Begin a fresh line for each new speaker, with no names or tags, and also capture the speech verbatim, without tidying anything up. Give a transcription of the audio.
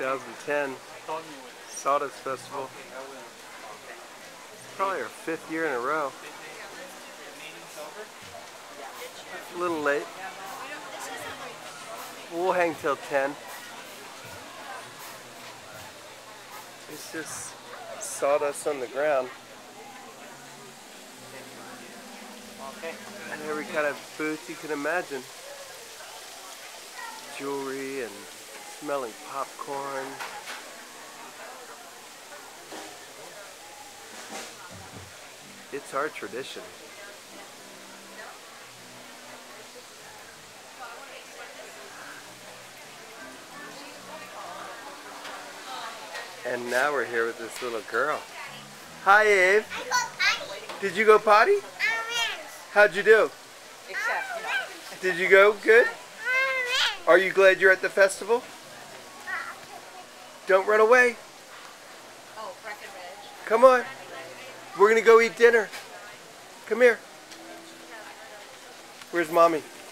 twenty ten Sawdust Festival. Probably our fifth year in a row. A little late. We'll hang till ten. It's just sawdust on the ground. And every kind of booth you can imagine. Jewelry and smelling popcorn. It's our tradition. And now we're here with this little girl. Hi, Ave.
I go potty.
Did you go potty? How'd you do?
Except,
Did you go good? Are you glad you're at the festival? Don't run away.
Oh, Breckenridge.
Come on. We're going to go eat dinner. Come here. Where's Mommy?